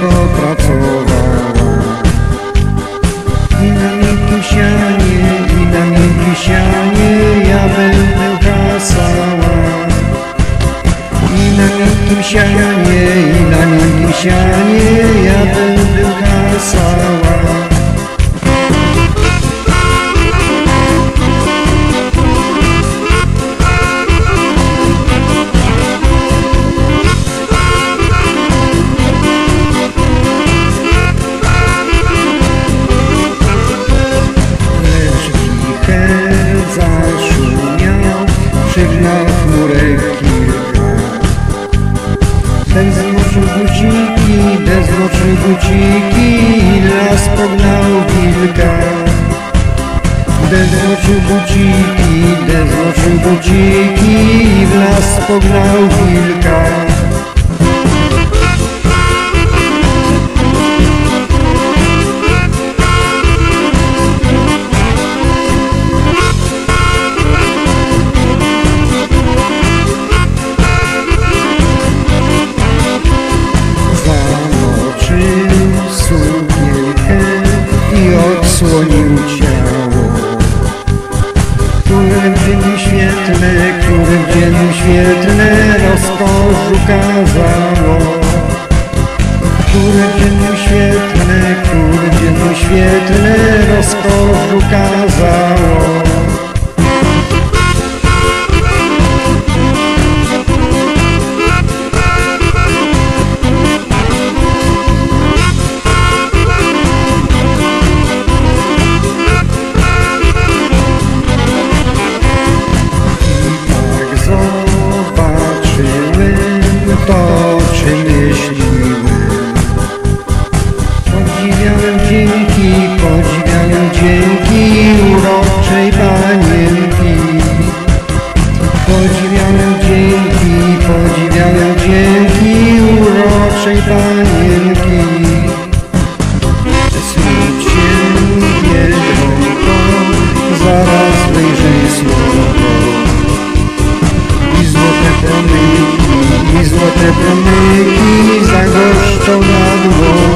ciężko pracowała. I na miękkim sianie ja będę hasała. I na miękkim sianie ja będę hasała. Przygnał chmurek kilka. Ten zmoczył buciki i las pognał wilka. Den zmoczył buciki i w las pognał wilka. Odsłonił ciało, które w dzień świetne rozkoszy kazało. Które w dzień świetne rozkoszy kazało. To, czy myśliłem, podziwiałem dzięki uroczej panienki. Podziwiałem dzięki uroczej panienki. Słuch się wielką, zaraz wyjrzej słowo i złote promyki zagoszczą na dłoń.